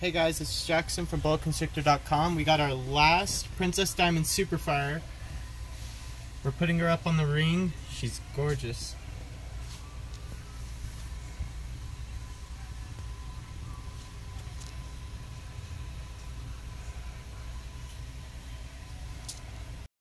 Hey guys, this is Jackson from BoaConstrictor.com. We got our last Princess Diamond Superfire. We're putting her up on the ring. She's gorgeous.